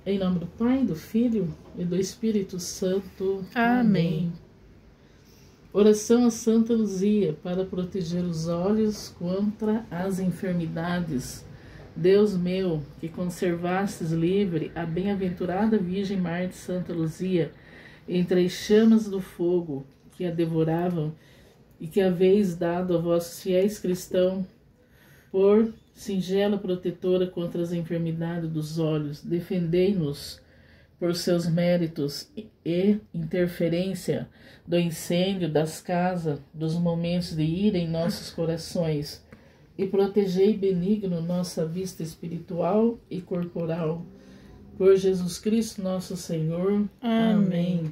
Em nome do Pai, do Filho e do Espírito Santo. Amém. Oração a Santa Luzia para proteger os olhos contra as enfermidades. Deus meu, que conservastes livre a bem-aventurada Virgem Marte Santa Luzia entre as chamas do fogo que a devoravam e que haveis dado a vossos fiéis cristãos por singela protetora contra as enfermidades dos olhos, defendei-nos por seus méritos e interferência do incêndio das casas, dos momentos de ira em nossos corações, e protegei benigno nossa vista espiritual e corporal. Por Jesus Cristo nosso Senhor. Amém.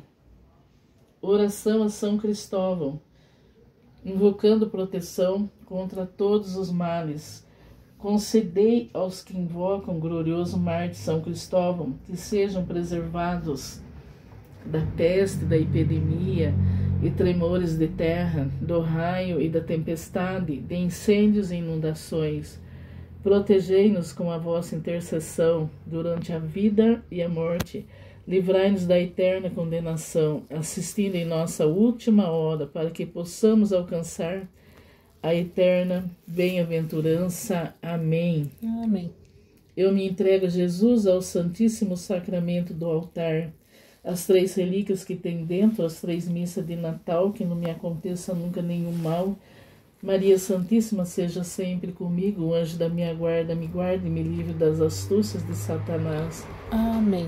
Oração a São Cristóvão, invocando proteção contra todos os males. Concedei aos que invocam o glorioso Marte São Cristóvão que sejam preservados da peste, da epidemia e tremores de terra, do raio e da tempestade, de incêndios e inundações. Protegei-nos com a vossa intercessão durante a vida e a morte. Livrai-nos da eterna condenação, assistindo em nossa última hora, para que possamos alcançar a eterna bem-aventurança. Amém. Amém. Eu me entrego a Jesus, ao Santíssimo Sacramento do altar, as 3 relíquias que tem dentro, as 3 missas de Natal, que não me aconteça nunca nenhum mal. Maria Santíssima, seja sempre comigo, o anjo da minha guarda me guarde e me livre das astúcias de Satanás. Amém.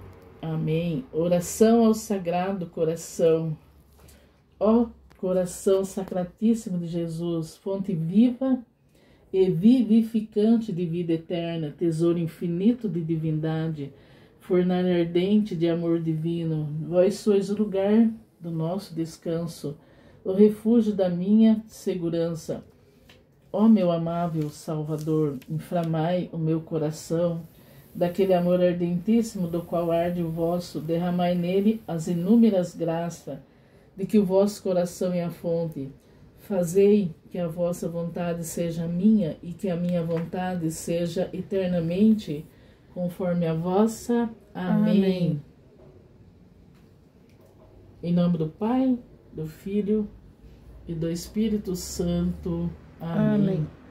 Amém. Oração ao Sagrado Coração. Ó Coração Sacratíssimo de Jesus, fonte viva e vivificante de vida eterna, tesouro infinito de divindade, fornalha ardente de amor divino, vós sois o lugar do nosso descanso, o refúgio da minha segurança. Ó meu amável Salvador, inflamai o meu coração, daquele amor ardentíssimo do qual arde o vosso, derramai nele as inúmeras graças, de que o vosso coração é a fonte. Fazei que a vossa vontade seja minha e que a minha vontade seja eternamente conforme a vossa. Amém. Em nome do Pai, do Filho e do Espírito Santo. Amém.